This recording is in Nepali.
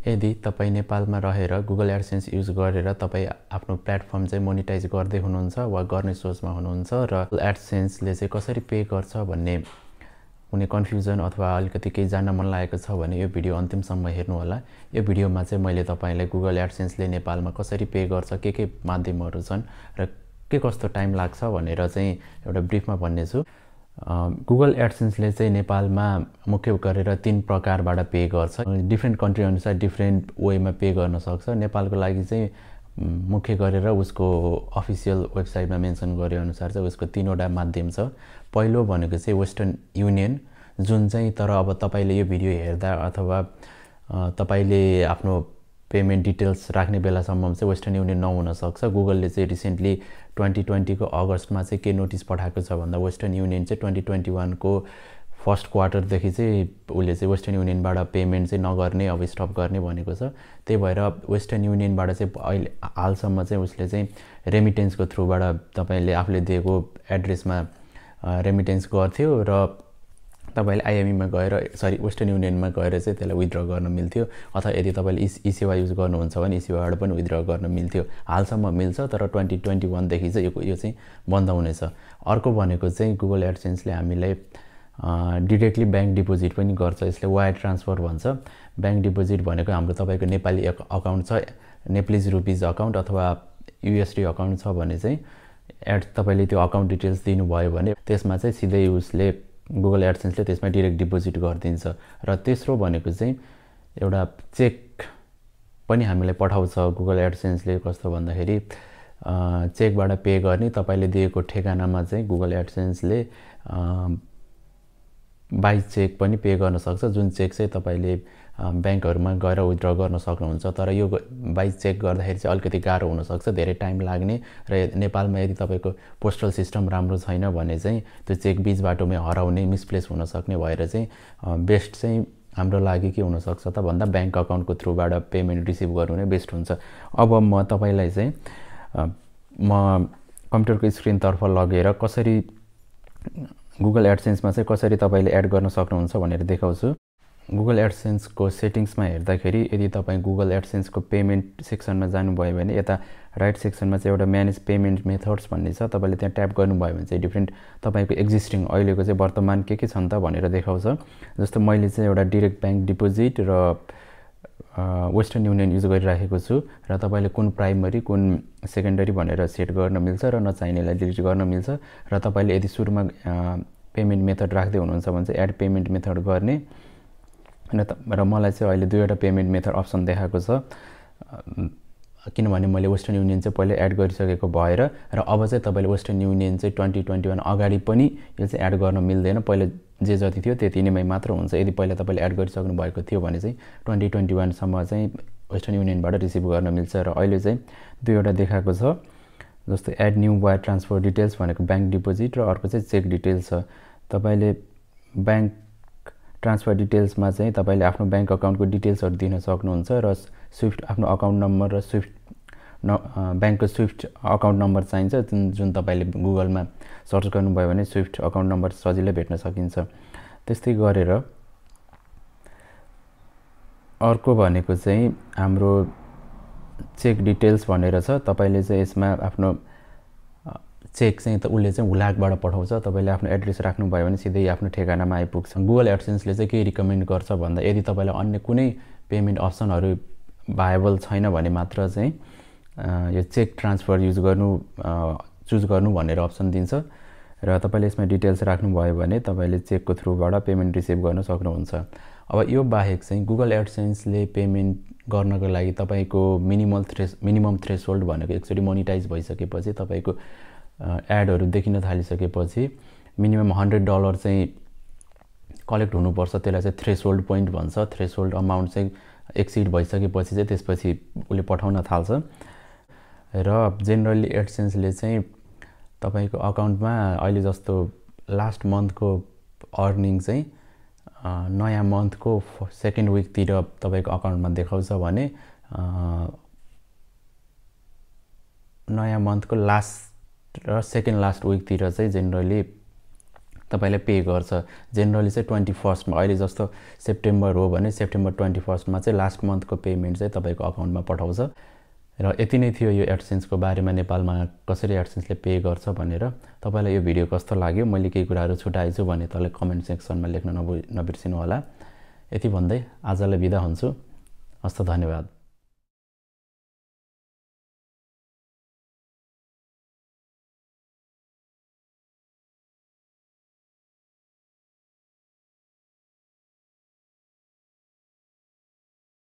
यदि तपाई नेपालमा रहेर गुगल एडसेन्स युज गरेर तपाई आफ्नो प्लेटफर्म चाहिँ मोनेटाइज गर्दै हुनुहुन्छ वा गर्ने सोचमा हुनुहुन्छ र एडसेन्सले चाहिँ कसरी पे गर्छ भन्ने कुनै कन्फ्युजन अथवा अलिकति केही जान्न मन लागेको छ भने यो भिडियो अन्तिमसम्म हेर्नु होला। यो भिडियोमा चाहिँ मैले तपाईलाई गुगल एडसेन्सले नेपालमा कसरी पे गर्छ, के माध्यमहरू छन् र के कस्तो टाइम लाग्छ भनेर चाहिँ एउटा ब्रिफमा भन्ने छु। गुगल एडसेन्सले चाहिँ नेपालमा मुख्य गरेर 3 प्रकारबाट पे गर्छ। डिफ्रेन्ट कन्ट्री अनुसार डिफ्रेन्ट वेमा पे गर्न सक्छ। नेपालको लागि चाहिँ मुख्य गरेर उसको अफिसियल वेबसाइटमा मेन्सन गरे अनुसार चाहिँ उसको 3 वटा माध्यम छ। पहिलो भनेको चाहिँ वेस्टर्न युनियन, जुन चाहिँ तर अब तपाईले यो भिडियो हेर्दा अथवा तपाईले आफ्नो पेमेन्ट डिटेल्स राख्ने बेलासम्म चाहिँ वेस्टर्न युनियन नहुन सक्छ। गुगलले चाहिँ रिसेन्टली 2020 को अगस्टमा चाहिँ के नोटिस पठाएको छ भन्दा वेस्टर्न युनियन चाहिँ 2021 को फर्स्ट क्वार्टरदेखि चाहिँ उसले चाहिँ वेस्टर्न युनियनबाट पेमेन्ट चाहिँ नगर्ने, अब स्टप गर्ने भनेको छ। त्यही भएर वेस्टर्न युनियनबाट चाहिँ अहिले हालसम्म चाहिँ उसले चाहिँ रेमिटेन्सको थ्रुबाट तपाईले आफूले दिएको एड्रेसमा रेमिटेन्स गर्थ्यो र तपाईले आइएमईमा गएर वेस्टर्न युनियनमा गएर चाहिँ त्यसलाई विथड्र गर्न मिल्थ्यो, अथवा यदि तपाईले ई-सेवा युज गर्नुहुन्छ भने ई-सेवाबाट पनि विथड्र गर्न मिल्थ्यो। हालसम्म मिल्छ, तर 2021 देखि चाहिँ यो चाहिँ बन्द हुनेछ। अर्को भनेको चाहिँ गुगल एडसेन्सले हामीलाई डाइरेक्टली बैंक डिपोजिट पनि गर्छ। यसले वायर ट्रान्सफर भन्छ। बैंक डिपोजिट भनेको हाम्रो तपाईको नेपाली अकाउन्ट छ, नेपालीज रुपीज अकाउन्ट अथवा युएसडी अकाउन्ट छ भने चाहिँ तपाईले त्यो अकाउन्ट डिटेल्स दिनुभयो भने त्यसमा चाहिँ सिधै उसले गुगल एडसेन्सले त्यसमा डाइरेक्ट डिपोजिट गरिदिन्छ। र तेस्रो भनेको चाहिँ एउटा चेक पनि हामीलाई पठाउँछ गुगल एडसेन्सले। कस्तो भन्दाखेरि चेकबाट पे गर्ने, तपाईले दिएको ठेगानामा चाहिँ गुगल एडसेन्सले बाइ चेक पनि पे गर्न सक्छ, जुन चेक चाहिँ तपाईले बैंकहरुमा गएर विथड्र गर्न सक्नुहुन्छ। तर यो बाइ चेक गर्दाखेरि चाहिँ अलिकति गाह्रो हुन सक्छ, धेरै टाइम लाग्ने र नेपालमा यदि तपाईको पोस्टल सिस्टम राम्रो छैन भने चाहिँ त्यो चेक बीच बाटोमै हराउने, मिसप्लेस हुन सक्ने भएर चाहिँ बेस्ट चाहिँ हाम्रो लागि के हुन सक्छ त भन्दा बैंक अकाउन्टको थ्रुबाट पेमेन्ट रिसिभ गर्नु नै बेस्ट हुन्छ। अब म तपाईलाई चाहिँ म कम्प्युटरको स्क्रिन तर्फ लगेर कसरी गुगल एडसेन्समा चाहिँ कसरी तपाईले एड गर्न सक्नुहुन्छ भनेर देखाउँछु। गुगल एडसेन्सको सेटिङ्समा हेर्दाखेरि यदि तपाई गुगल एडसेन्सको पेमेन्ट सेक्सनमा जानुभयो भने यता राइट सेक्सनमा चाहिँ एउटा म्यानेज पेमेन्ट मेथड्स भन्ने छ। तपाईले त्यहाँ ट्याप गर्नुभयो भने चाहिँ डिफ्रेन्ट तपाईको एक्जिस्टिङ अहिलेको चाहिँ वर्तमान के छन् त भनेर देखाउँछ। जस्तो मैले चाहिँ एउटा डाइरेक्ट बैंक डिपोजिट र वेस्टर्न युनियन युज गरिराखेको छु र तपाईले कुन प्राइमरी कुन सेकेन्डरी भनेर सेट गर्न मिल्छ र नचाहिनेलाई डिलिट गर्न मिल्छ। र तपाईले यदि सुरुमा पेमेन्ट मेथड राख्दै हुनुहुन्छ भने चाहिँ एड पेमेन्ट मेथड गर्ने र मलाई चाहिँ अहिले 2वटा पेमेन्ट मेथड अप्सन देखाएको छ, किनभने मैले वेस्टर्न युनियन चाहिँ पहिले एड गरिसकेको भएर। र अब चाहिँ तपाईले वेस्टर्न युनियन चाहिँ 2021 अगाडि पनि यो चाहिँ एड गर्न मिल्दैन। पहिले जे जति थियो त्यति नैमै मात्र हुन्छ। यदि पहिले तपाईले एड गरिसक्नु भएको थियो भने चाहिँ 2021 सम्म चाहिँ वेस्टर्न युनियनबाट रिसिभ गर्न मिल्छ। र अहिले चाहिँ 2वटा देखाएको छ, जस्तो add new wire transfer details भनेको बैंक डिपोजिट र अर्को चाहिँ चेक डिटेल्स छ। तपाईले बैंक ट्रान्सफर डिटेल्समा चाहिँ तपाईले आफ्नो बैंक अकाउन्टको डिटेल्सहरु दिन सक्नुहुन्छ र स्विफ्ट आफ्नो अकाउन्ट नम्बर र स्विफ्ट बैंकको स्विफ्ट अकाउन्ट नम्बर चाहिन्छ, जुन तपाईले गुगलमा सर्च गर्नुभयो भने स्विफ्ट अकाउन्ट नम्बर सजिलै भेट्न सकिन्छ। त्यस्तै गरेर अर्को भनेको चाहिँ हाम्रो चेक डिटेल्स भनेर छ। तपाईले चाहिँ यसमा आफ्नो चेक चाहिँ त उसले चाहिँ हुलाकबाट पठाउँछ। तपाईले आफ्नो एड्रेस राख्नु भयो भने सिधै आफ्नो ठेगानामा आइपुग्छ। गुगल एडसेन्सले चाहिँ के रिकमेन्ड गर्छ भन्दा यदि तपाईलाई अन्य कुनै पेमेन्ट अप्सनहरु भायबल छैन भने मात्र चाहिँ यो चेक ट्रान्सफर चुज गर्नु भनेर अप्सन दिन्छ र तपाईले यसमा डिटेल्स राख्नु भयो भने तपाईले चेकको थ्रुबाट पेमेन्ट रिसिभ गर्न सक्नुहुन्छ। अब यो बाहेक चाहिँ गुगल एडसेन्सले पेमेन्ट गर्नको लागि तपाईको मिनिमम थ्रेशोल्ड भनेको एकचोटी मोनेटाइज भइसकेपछि तपाईको एडहरु देखिन थालिसकेपछि मिनिमम $100 चाहिँ कलेक्ट हुनुपर्छ। त्यसलाई चाहिँ थ्रेशोल्ड पोइन्ट भन्छ। थ्रेशोल्ड अमाउन्ट चाहिँ एक्सिड भइसकेपछि चाहिँ त्यसपछि उले पठाउन थाल्छ। र जेनरली एडसेन्सले चाहिँ तपाईको अकाउन्टमा अहिले जस्तो लास्ट मन्थको अर्निङ चाहिँ नयाँ मन्थको सेकेन्ड विकतिर तपाईको अकाउन्टमा देखाउँछ भने नयाँ मन्थको लास्ट र सेकेन्ड लास्ट विकतिर चाहिँ जेनरली तपाईलाई पे गर्छ। जेनरली चाहिँ 21 मा, अहिले जस्तो सेप्टेम्बर हो भने सेप्टेम्बर 21 मा चाहिँ लास्ट मन्थको पेमेन्ट चाहिँ तपाईको अकाउन्टमा पठाउँछ। र यति नै थियो यो एडसेन्सको बारेमा, नेपालमा कसरी एडसेन्सले पे गर्छ भनेर। तपाईलाई यो भिडियो कस्तो लाग्यो, मैले केही कुराहरू छुटाएछु भने तल कमेन्ट सेक्सनमा लेख्न नबिर्सिनु होला। यति भन्दै आजलाई बिदा हुन्छु। हस्त, धन्यवाद।